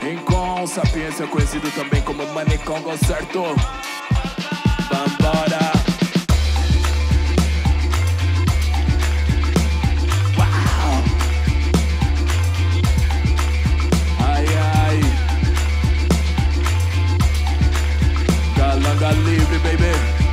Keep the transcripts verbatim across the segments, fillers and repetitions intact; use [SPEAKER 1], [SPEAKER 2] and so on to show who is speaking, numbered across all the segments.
[SPEAKER 1] Rincon, Sapiência, conhecido também como Manicongo, certo? Vambora! Uau! Ai, ai! Galanga livre, baby!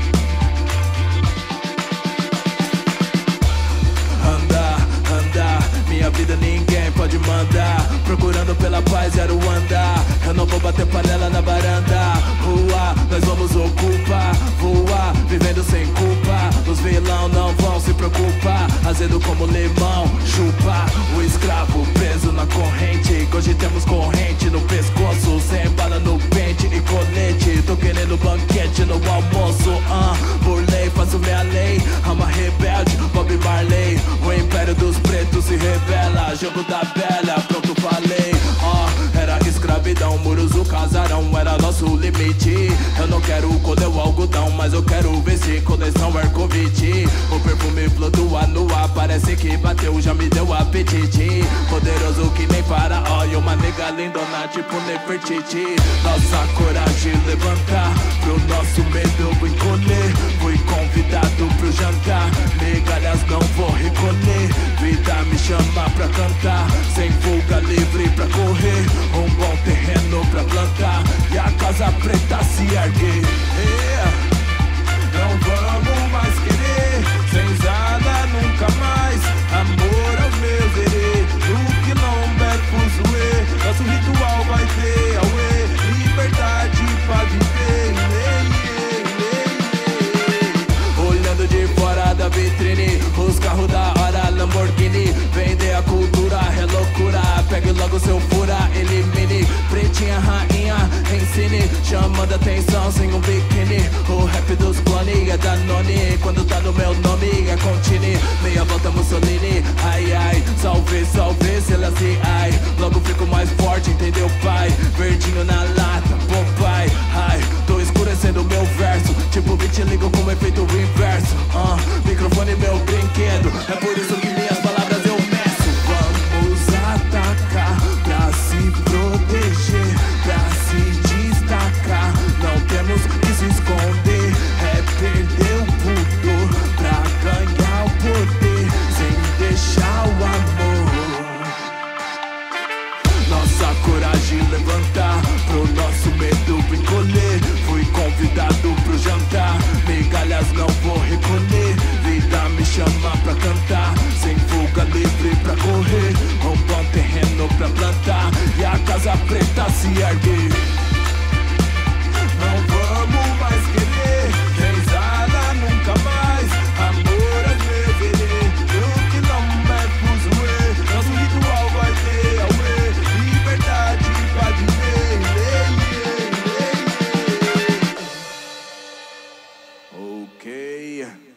[SPEAKER 1] Minha vida ninguém pode mandar. Procurando pela paz, era o andar. Eu não vou bater panela na varanda. Rua, nós vamos ocupar. Voar, vivendo sem culpa. Os vilão não vão se preocupar. Azedo como limão, chupa. O escravo preso na corrente. Hoje temos corrente no pescoço. Sem bala no pente e colete. Tô querendo banquete no almoço. uh, Por lei, faço minha lei. Alma rebelde, Bob Marley. O império dos pretos se revela, jogo da velha, pronto falei. uh, Era escravidão, muros o casarão era nosso limite. Eu não quero colher o algodão, mas eu quero ver se coleção Arcovite. O perfume flutua no ar, parece que bateu, já me deu apetite. Poderoso que nem para, olha uma nega lindona tipo Nefertiti. Nossa coragem levantar, pro nosso medo encolher. Fui convidado pro jantar, migalhas não vou recolher. Vida me chama pra cantar, sem fuga, livre pra correr. Um bom terreno pra plantar e a casa preta se erguer. yeah. Não vamos mais querer senzala nunca mais. Amor aos meus herê, no quilombo é fuzuê. Nosso ritual vai ter auê, liberdade pra viver. Olhando de fora da vitrine, os carros da hora Lamborghini. Vender a cultura é loucura, pegue logo seu fura, elimine. Pretinha rainha, ensine, chamando atenção sem um biquíni. O rap dos clones é Danone, quando tá no meu nome é Contini. Meia volta Mussolini, ai ai, salve, salve, Selassie, ai. Logo fico mais forte, entendeu pai? Verdinho na lata, Popeye, ai. Tô escurecendo meu verso, tipo vitiligo com efeito inverso. uh, Microfone meu brinquedo, é por isso que minhas palavras eu meço. Vamos atacar pra se proteger, pra se destacar. Não temos que se esconder, é perder o pudor pra ganhar o poder, sem deixar o amor. Nossa coragem levantar, pro nosso medo encolher. Fui convidado pro jantar, migalhas não vou recolher. Vida me chama pra cantar, sem fuga, livre pra correr. Um bom terreno pra plantar e a casa preta se erguer. Não vamos mais querer senzala nunca mais. Amor aos meus herê, no quilombo é fuzuê. Nosso ritual vai ter auê, liberdade pra viver. yeah, yeah, yeah, yeah. Ok.